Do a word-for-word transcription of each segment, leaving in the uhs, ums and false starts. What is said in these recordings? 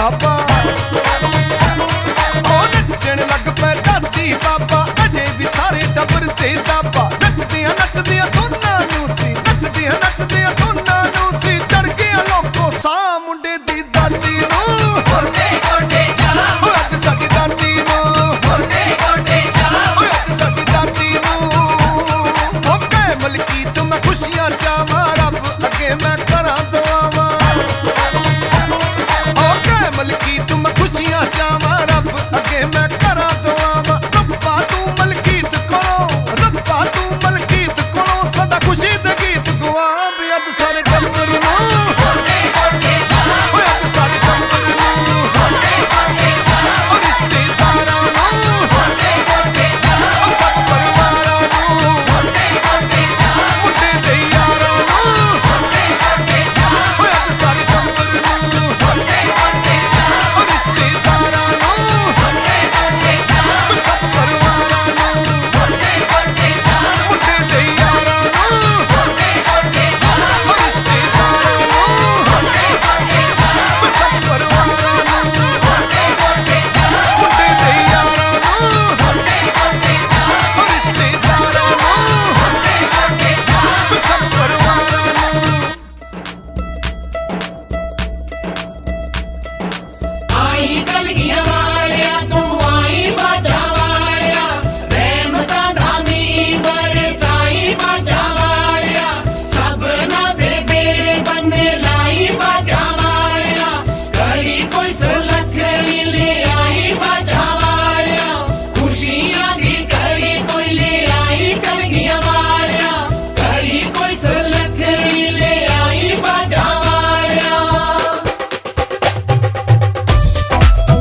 बाबा ओ नचण लग पे दादी बाबा अजे भी सारे टब्बर ते दाबा नचदियां नचदियां दोनां नूं सी नचदियां नचदियां दोनां नूं सी चढ़ गया लोको सा मुंडे दी दादी नूं गोडे गोडे जा अज साडी दादी नूं गोडे गोडे जा अज साडी दादी नूं ओ कै मलकी तू मैं खुशियां चावां रब अगे मैं करां दुआवां ओ कै मलकी तू मैं खुशियां चावां रब अगे मैं करां दुआवां रब्बा तू मलकीत कोलों रब्बा तू मलकीत कोलों सदा खुशी दे गीत गवा भी अज सारे टब्बर नूं गोडे गोडे जा अज सारे टब्बर नूं गोडे गोडे जा रिश्तेदारां नूं गोडे गोडे जा सब परिवारां नूं गोडे गोडे जा मुंडे ते यारां नूं गोडे गोडे जा अज सारे टब्बर नूं गोडे गोडे जा रिश्तेदारां नूं गोडे गोडे जा सब परिवारां नूं गोडे गोडे जा मुंडे ते यारां नूं गोडे गोडे जा रिश्तेदारां नूं गोडे गोडे जा सब परिवारां नूं गोडे गोडे जा मुंडे ते यारां नूं गोडे गोडे जा रिश्तेदारां नूं गोडे गोडे जा सब परिवारां नूं आई कलगियां वालिया तू आई बाजा वालिया रहमतां दा मींह बरसाई बाजा वालिया सबना दे बेड़े बन्ने लाई बाजा वालिया घड़ी कोई सुलखनी ले आई बाजा वालिया खुशियां दी घड़ी कोई ले आई कलगियां वालिया घड़ी कोई सुलखनी ले आई बाजा वालिया।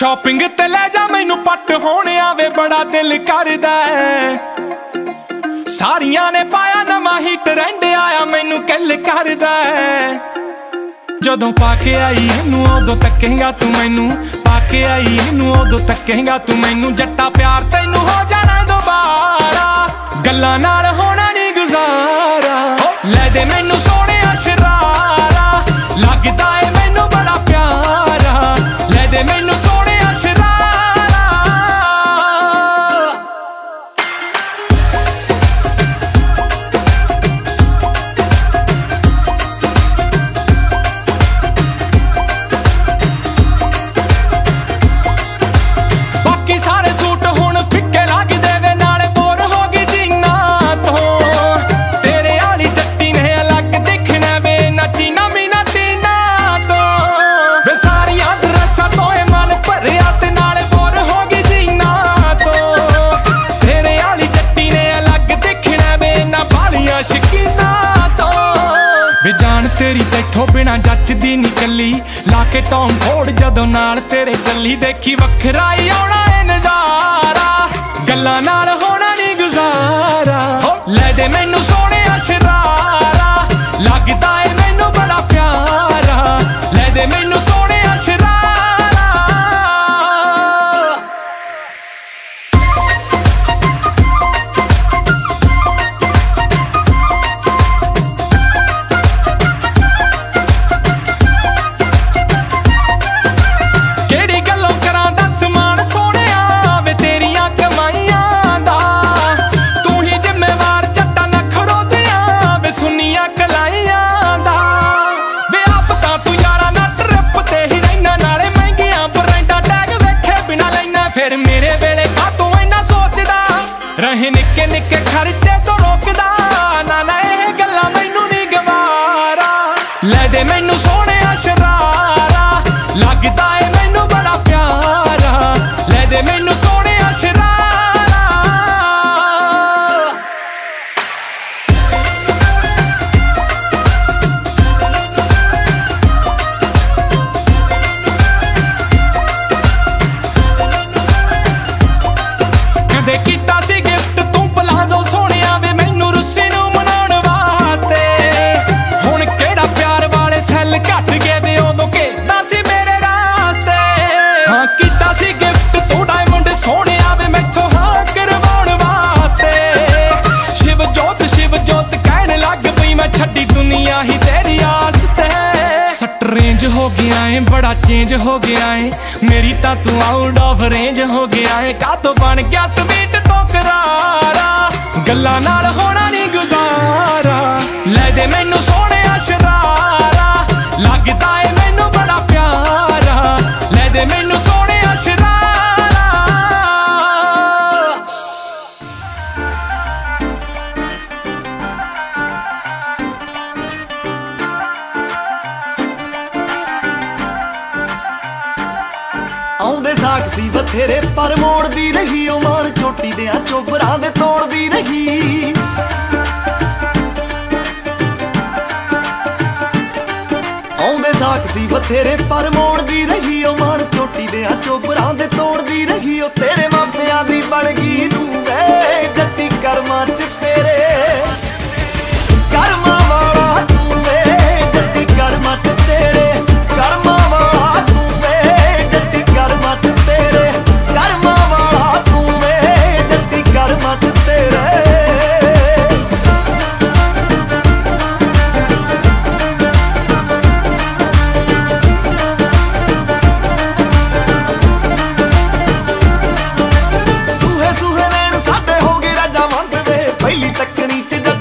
शॉपिंग ते ले जा मैनू पट होने आवे बड़ा दिल करदा सारियां ने पाया नवा ही ट्रेंड आया मैनू किल करदा जदों पाके आई इनू उदों तकेगा तू मैनू पाके आई इनू उदों तकेगा तू मैनू जट्टा प्यार तैनू हो जाना दोबारा गल्लां नाल होना नहीं गुजारा ले दे मैनू सोने शरारा लगदा है मैनू बड़ा प्यारा ले दे मैनू सोने शरारा बाकी सारे सूट हुण फिक्के लगदे वे नाले बोर हो गई जीना तो तेरे आली जट्टी ने अलग दिखना वे ना चीना मीना तीना तो वे सारियां ड्रेसां तो मन भरिया ते नाले बोर हो गई जीना तो तेरे आली जट्टी ने अलग दिखना वे ना बालियां शकीना तो वे जान तेरी तैथों बिना जचदी नी कली लाके टॉम फोड़ जदों नाल तेरे चली देखी वखरा ही आउणा है नजारा गल्लां नाल होना नहीं गुजारा ले दे मैनू सोने शरारा लगदा है मैनू बड़ा प्यारा ले दे मैनू सोने शरारा केड़ी गल्लों करां दस मान सोहणिया वे तेरियां कमाईयां दा तू ही जिम्मेवार जट्टा नखरो दियां वे सुनियां कलाईयां दा वे आप तां तू यारा ना ट्रिप ते ही रैना नाले महंगियां ब्रांडा टैग वेखे बिना लैना फिर मेरे वेले का तू इन्ना सोचदा रहे निक्के निक्के खर्चे तो रोकदा ना ना एह गल्लां मैनू नहीं गवारा ले दे मैनू सोहणे शरारा लगदा है मैनू बड़ा प्यारा ले दे मैनू सोहणे शरारा कदे कीता सी गिफ्ट तू पलाजो सोहणिया वे मैनू रुस्सी नू मनाउण वास्ते हुण केड़ा प्यार वाले सैल घट गए वे उदों घेरदा सी मेरे रास्ते हाँ कीता सी गिफ्ट तू डायमंड सोहणिया वे मैथों हाँ करवाउण वास्ते शिव जोत शिव जोत कहण लग पई मैं छड्डी दुनिया ही तेरी आस ते सट रेंज हो गया है बड़ा चेंज हो गया है मेरी तां तू आउट ऑफ रेंज हो गया है का तो बन गया स्वीट तो करारा गल्लां नाल होना नहीं गुजारा ले दे मैनू सोहणे शरारा लगदा है मैनू बड़ा प्यारा ले दे मैनू सोहणे शरारा ਆਉਂਦੇ ਸਾਖ ਸੀ ਬਥੇਰੇ ਪਰ ਮੋੜਦੀ ਰਹੀ ਉਹ ਮਾਨ ਚੋਟੀ ਦੇ ਚੋਬਰਾਂ ਦੇ ਤੋੜਦੀ ਰਹੀ ਆਉਂਦੇ ਸਾਖ ਸੀ ਬਥੇਰੇ ਪਰ ਮੋੜਦੀ ਰਹੀ ਉਹ ਮਾਨ ਚੋਟੀ ਦੇ ਚੋਬਰਾਂ ਦੇ ਤੋੜਦੀ ਰਹੀ ਉਹ ਤੇਰੇ ਮਾਪਿਆਂ ਦੀ ਬਣ ਗਈ ਤੂੰ ਵੇ ਜੱਟੀ ਕਰਮਾਂ ਚ ਤੇਰੇ ਕਰਮਾਂ ਵਾਲਾ ਤੂੰ ਵੇ ਜੱਟੀ ਕਰਮਾਂ ਚ ਤੇਰੇ ਕਰਮਾਂ ਵਾਲਾ ਤੂੰ ਵੇ ਜੱਟੀ ਕਰਮਾਂ ਚ ਤੇਰੇ ਕਰਮਾਂ ਵਾਲਾ ਤੂੰ ਵੇ ਜੱਟੀ ਕਰਮਾਂ ਚ ਤੇਰੇ ਸੂਹੇ ਸੂਹੇ ਨੈਣ ਸਾਡੇ ਹੋ ਗਏ ਰਾਜਾ ਮੰਦ ਵੇ ਪਹਿਲੀ ਤੱਕਣੀ ਚ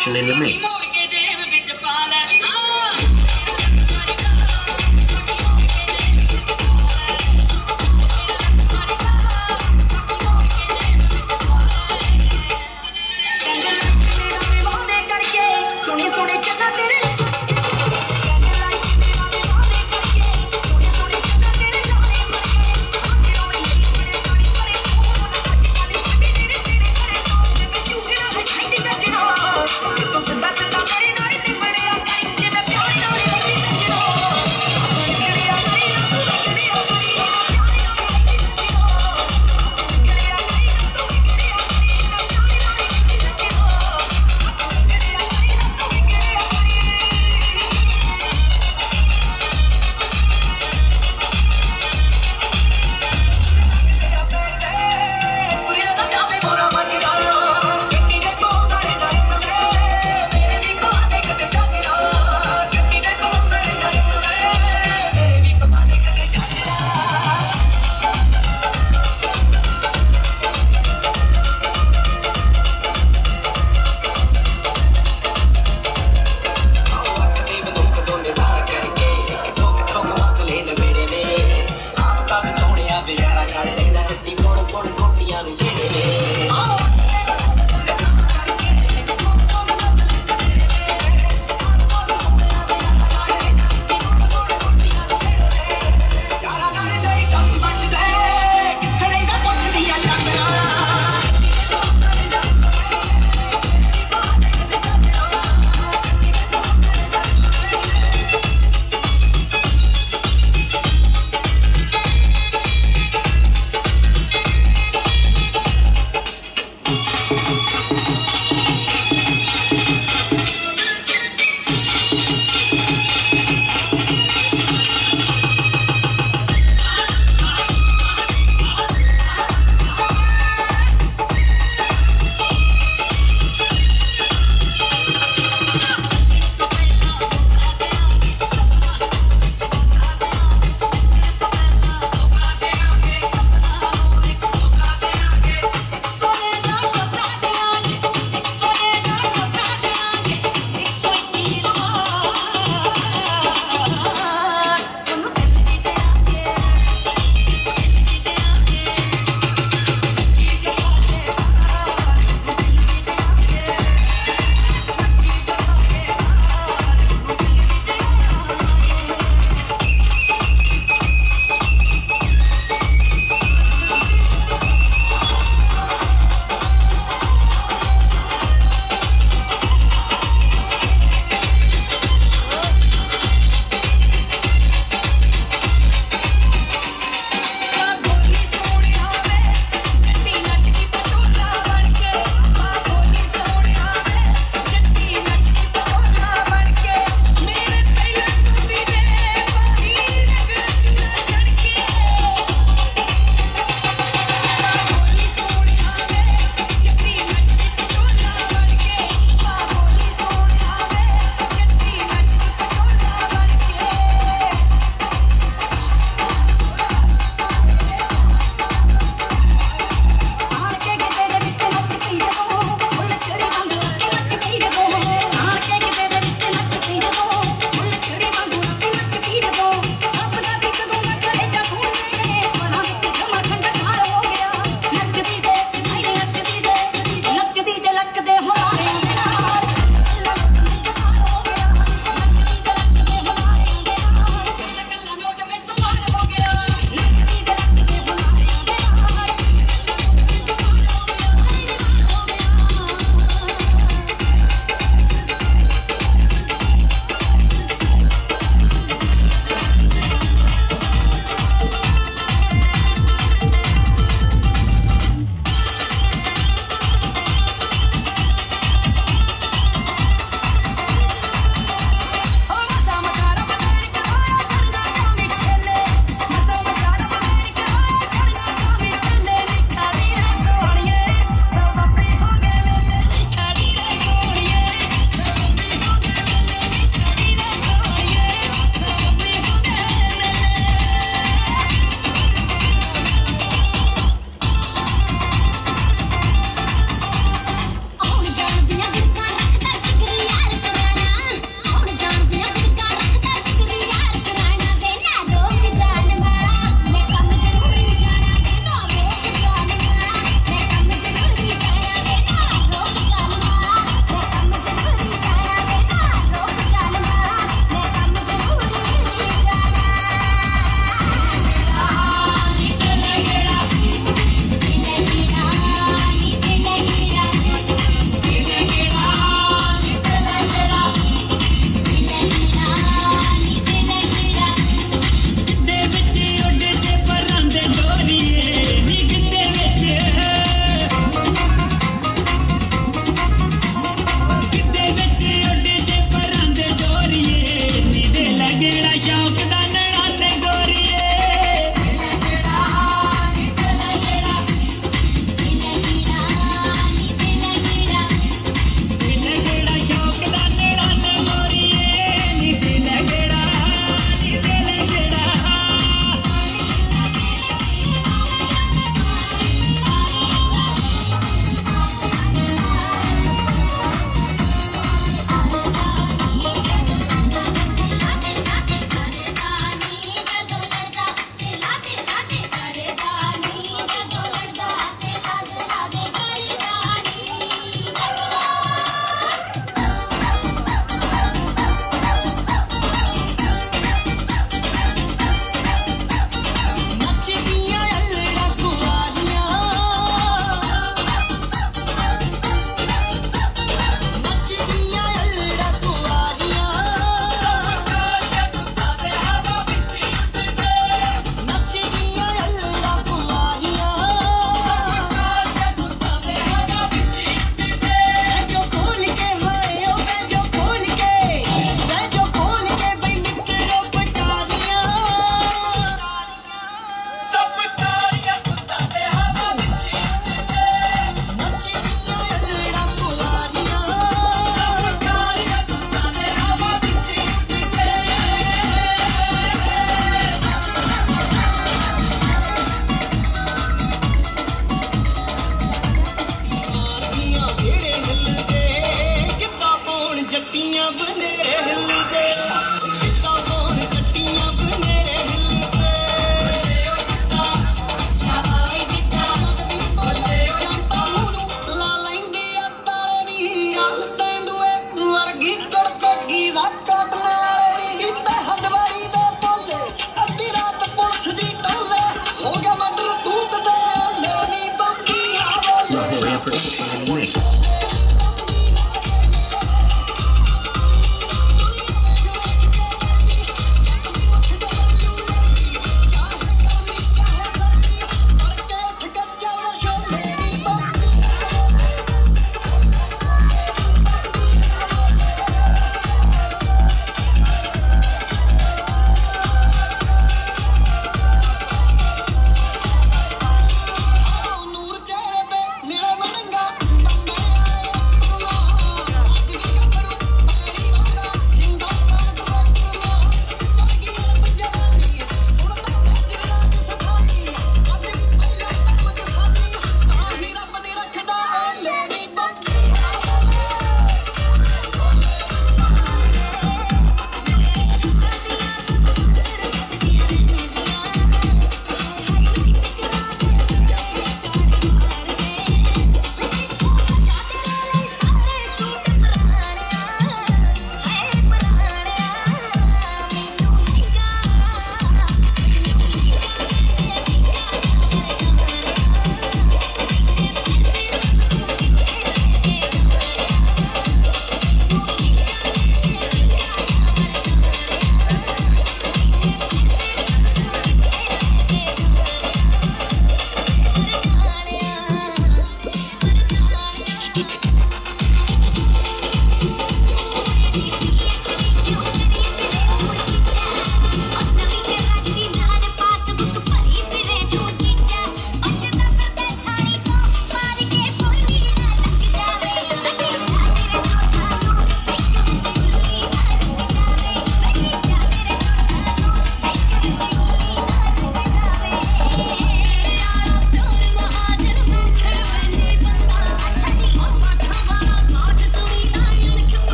Production in the mix. That's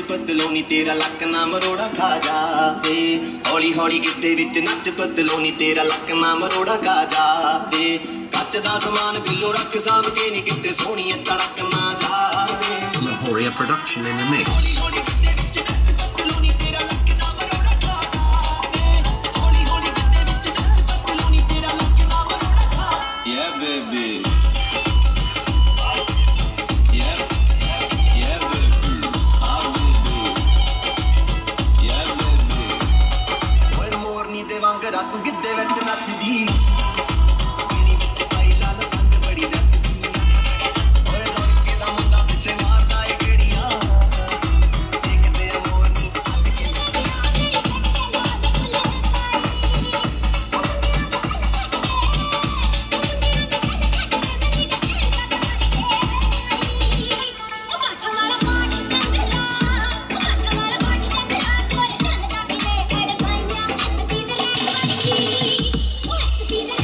ਪਤਲੋਨੀ ਤੇਰਾ ਲੱਕ ਨਾ ਮਰੋੜਾ ਖਾ ਜਾਵੇ ਹੌਲੀ ਹੌਲੀ ਗਿੱਧੇ ਵਿੱਚ ਨੱਚ ਪਤਲੋਨੀ ਤੇਰਾ ਲੱਕ ਨਾ ਮਰੋੜਾ ਖਾ ਜਾਵੇ ਕੱਚ ਦਾ ਸਮਾਨ ਬਿੱਲੋ ਰੱਖ ਸਾਂਭ ਕੇ ਨੀ ਕਿਤੇ ਸੋਹਣੀਏ ਤੜਕ ਨਾ ਜਾਵੇ Lahoria production in the mix. ਹੌਲੀ ਹੌਲੀ ਗਿੱਧੇ ਵਿੱਚ ਨੱਚ ਪਤਲੋਨੀ ਤੇਰਾ ਲੱਕ ਨਾ ਮਰੋੜਾ ਖਾ ਜਾਵੇ ਹੌਲੀ ਹੌਲੀ ਗਿੱਧੇ ਵਿੱਚ ਨੱਚ ਪਤਲੋਨੀ ਤੇਰਾ ਲੱਕ ਨਾ ਮਰੋੜਾ ਖਾ Yeah baby ਤੂੰ ਗਿੱਧੇ ਵਿੱਚ ਨੱਚਦੀ ਮੇਰੀ ਵਿੱਚ ਪਾਈ ਲਾਲ ਰੰਗ ਬੜੀ ਜੱਚਦੀ ਓਏ ਰੋਕੇ ਦਾ ਮੁੰਡਾ ਪਿੱਛੇ ਮਾਰਦਾ ਏ ਗੇੜੀਆਂ ਦੇਖਦੇ ਆ ਮੋਰਨੀ ਅੱਜ ਕੇ Be the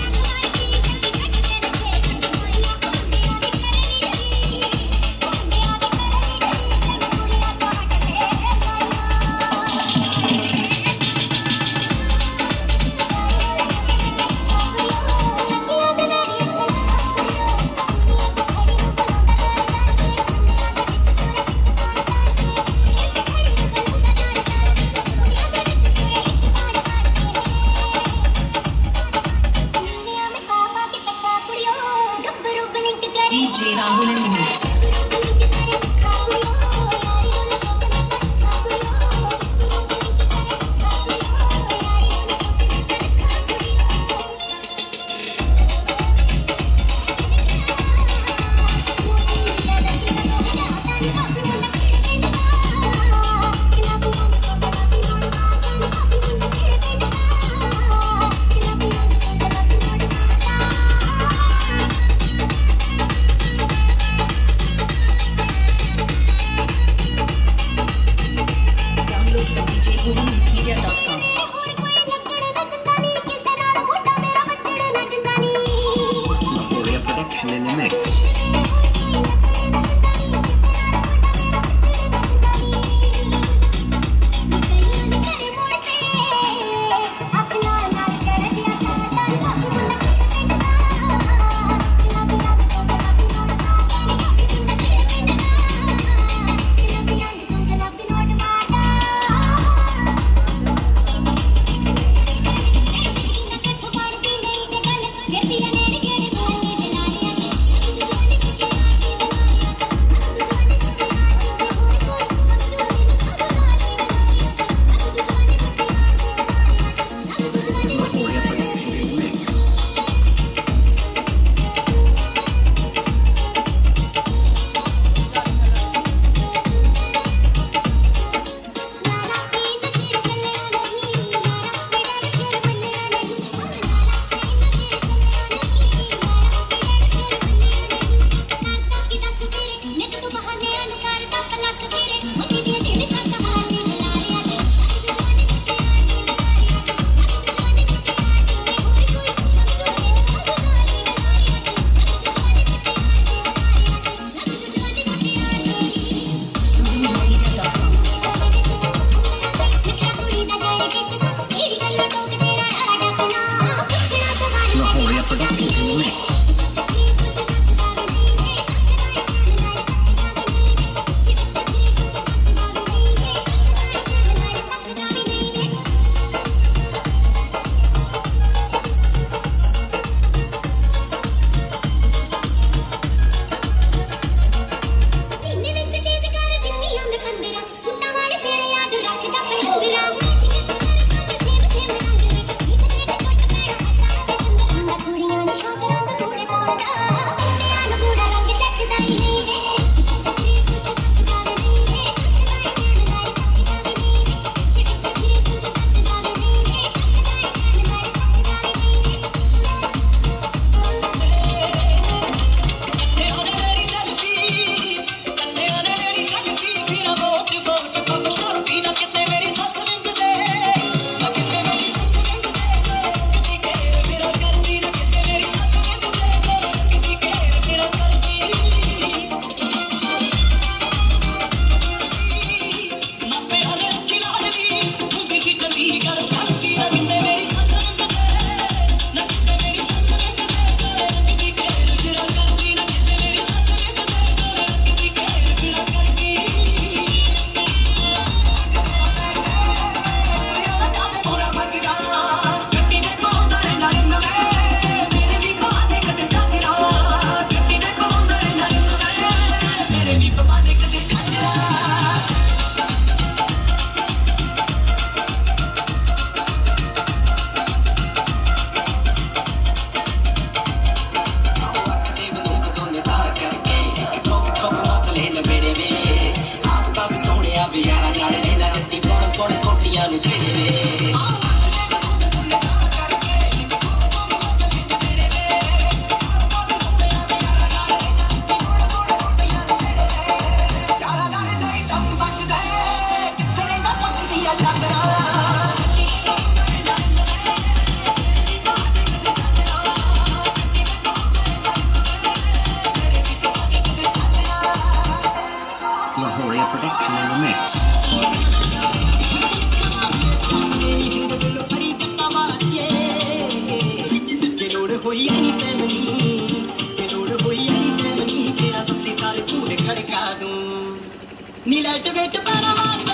होई एनी टाइम नी ते लोड़ होई एनी टाइम नी तेरा दस्सी सारे झूठ खड़का दूं नी लाइट वेट पारा वास्ते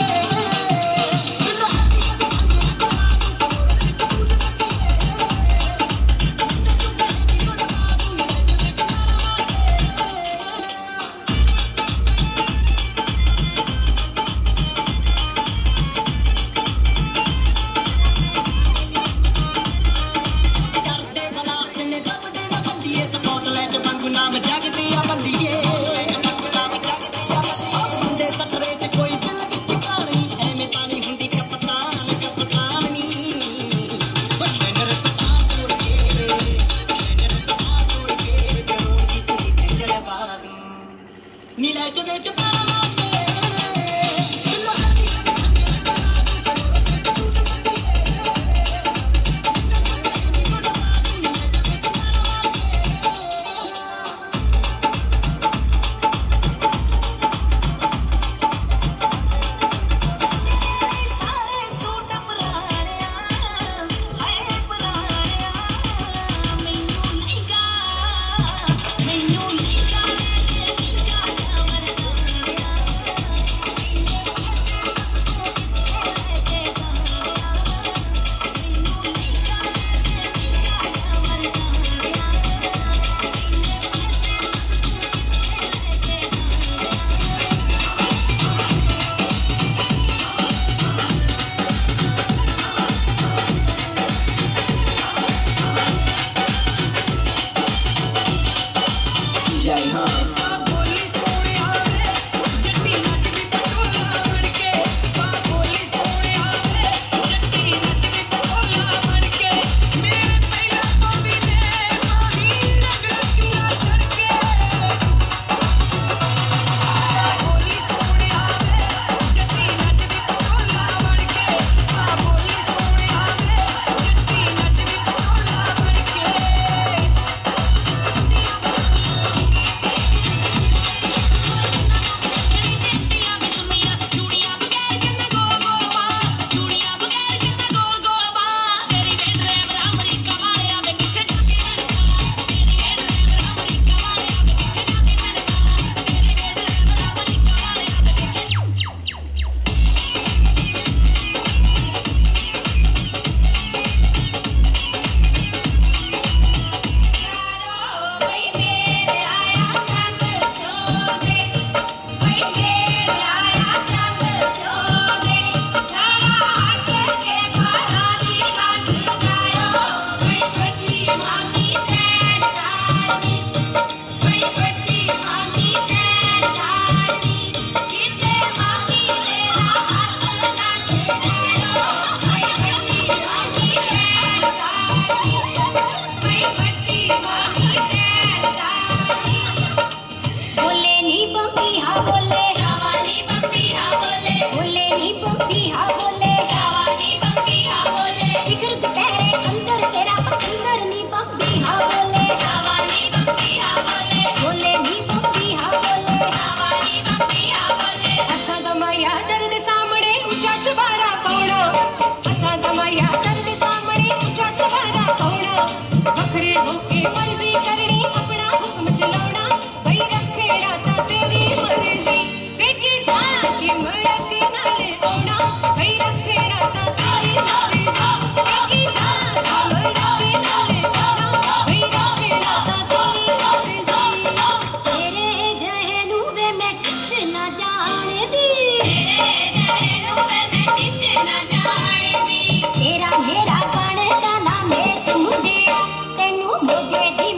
तेरा मेरा बन का ना मेच मुंडिया तेनू मोगे दी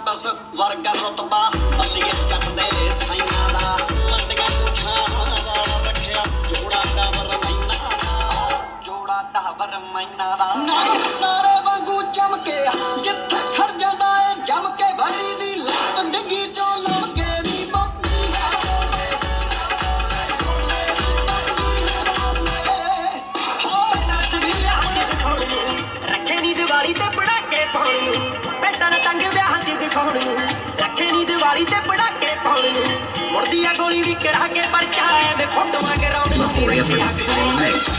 टस वर्गा रुतबा बल्लिए जट दे साइना दा मंडियां तू छावा रखिया जोड़ा टावर मैना जोड़ा टावर मैना दा नारे वांगू चमके जिथे खड़ जांदा ए जम के भरी दी लट डिगी चो लमके नी बप्पी हो नच भी आज दिखाउण नू रखे नी दिवाली ते पड़ाके पाउण नू पैंटां टंग विआह च दिखाउण नू रखे नी दिवाली ते पड़ाके पाउण नू मुड़दी आ गोली भी करा के परचा ऐ वे फोटोआं कराउण नू Gloria Production in the mix.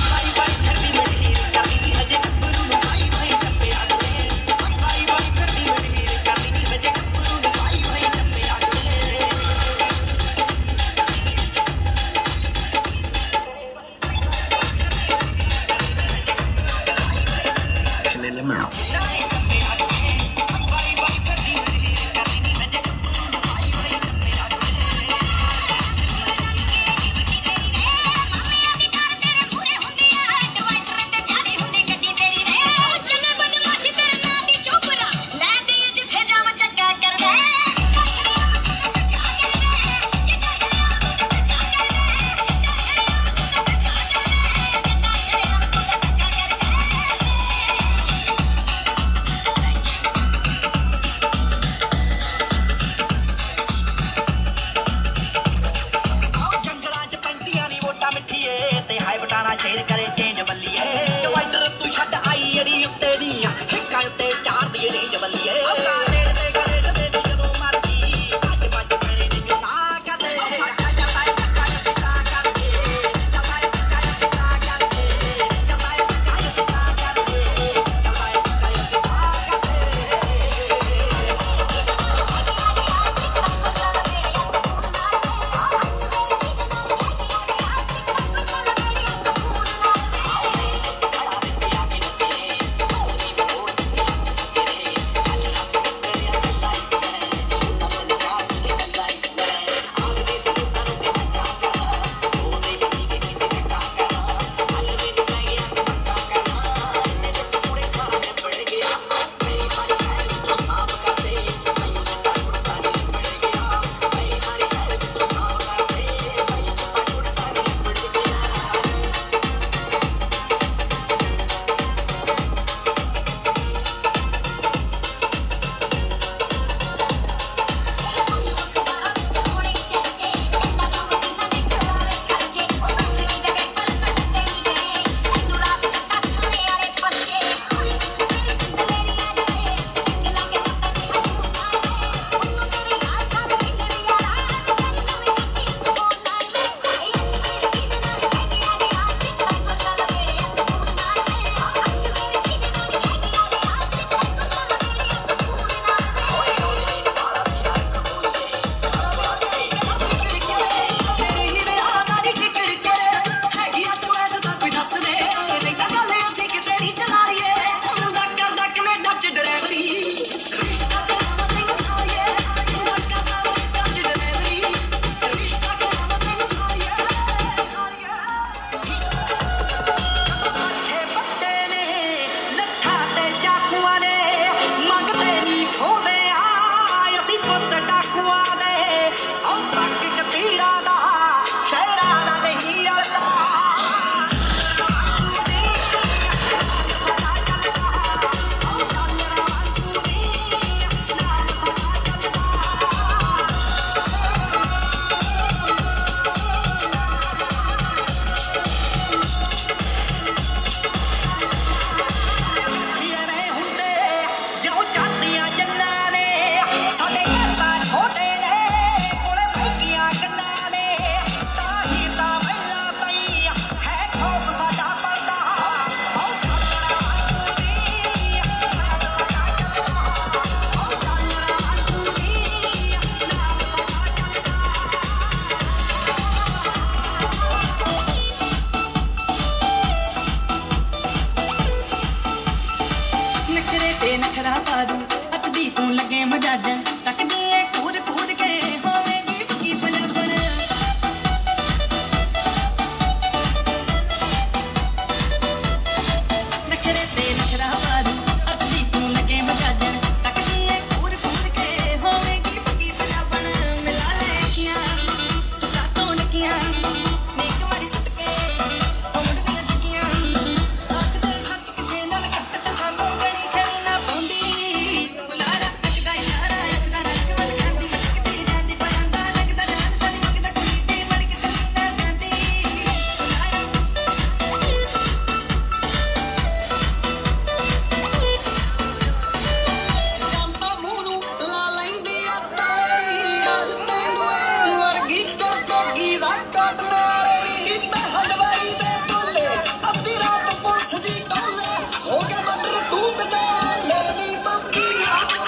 In the mouth. शेर करे चेंज बल्लिए डिवाइडर तू छड़ आई अड़ी उत्ते दियां हिक्का उत्ते चार दी रेंज बल्लिए तेरे ते करे सदे जदों मरदी अज मज मेरे ने ना करदे साडा जता टक्का सिता करदे जता टक्का सिता करदे जता टक्का सिता करदे जता टक्का सिता नखरा पा दूं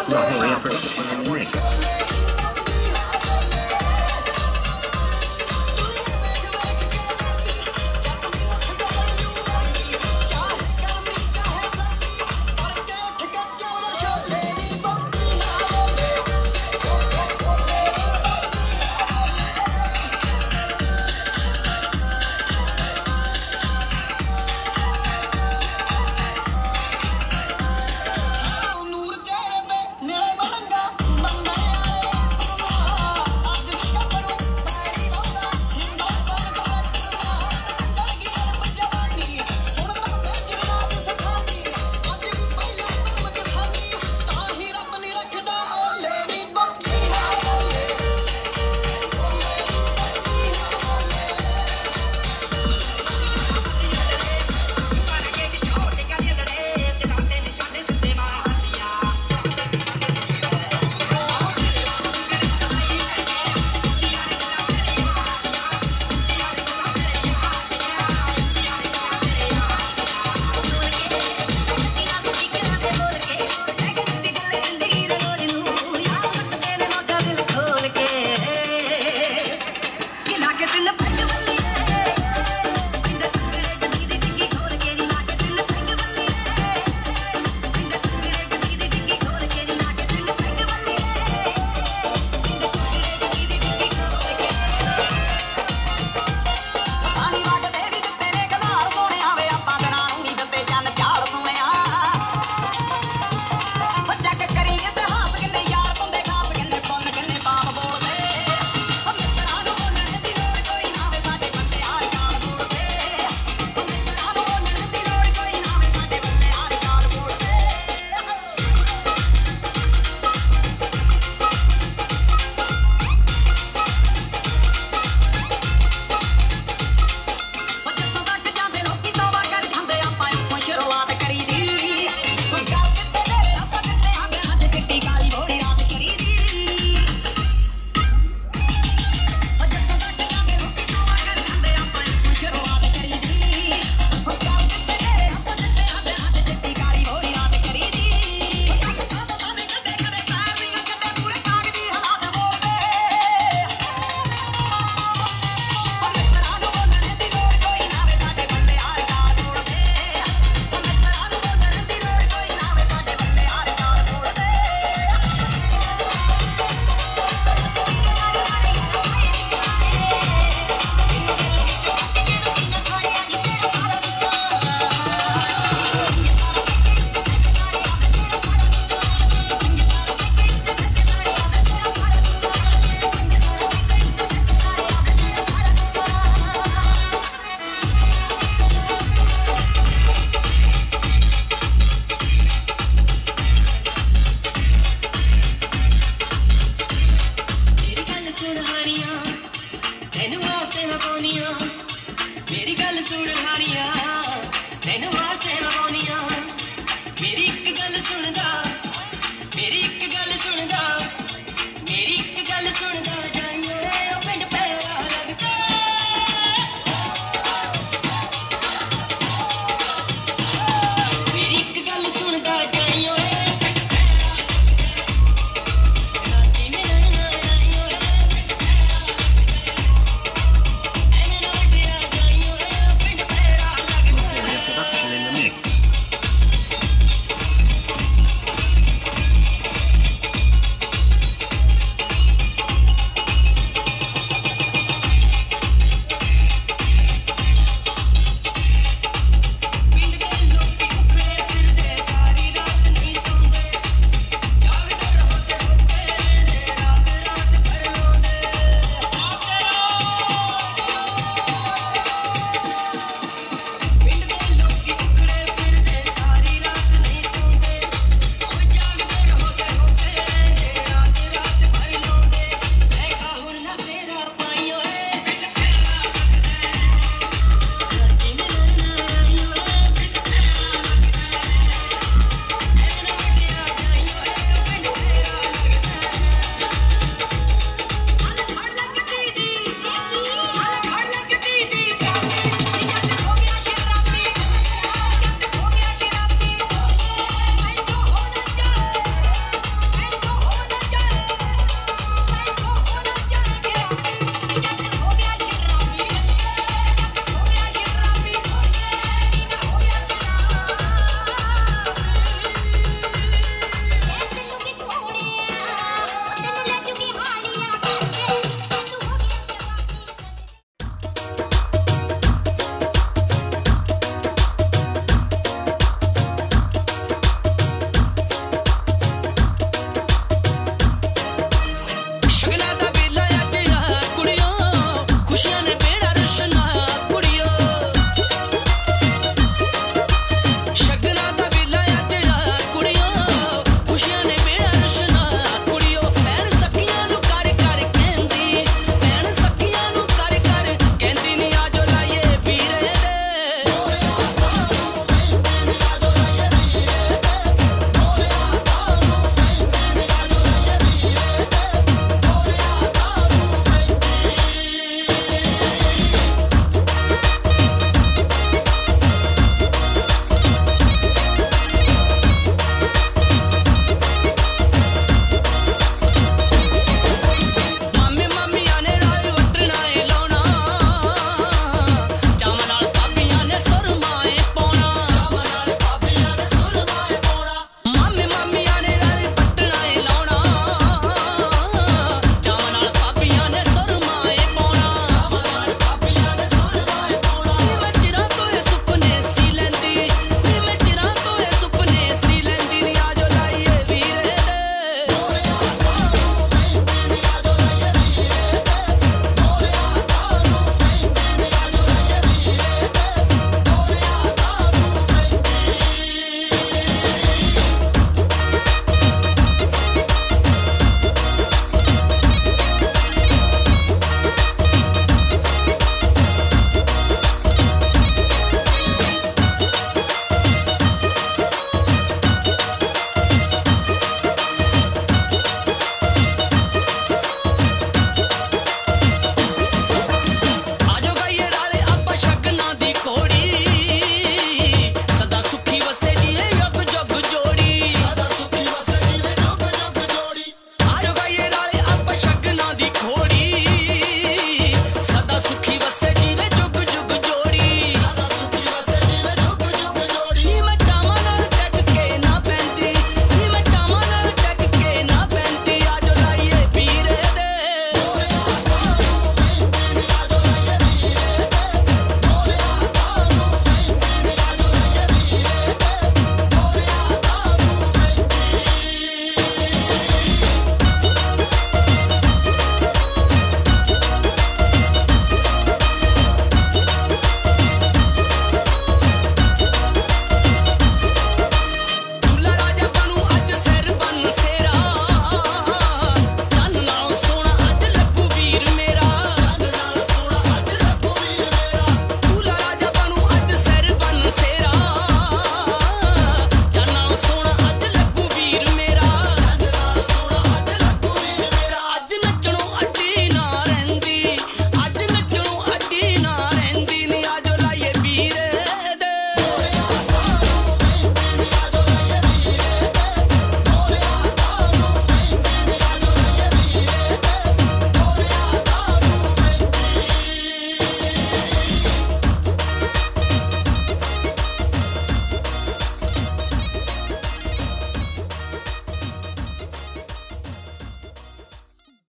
Rock Maria production mix.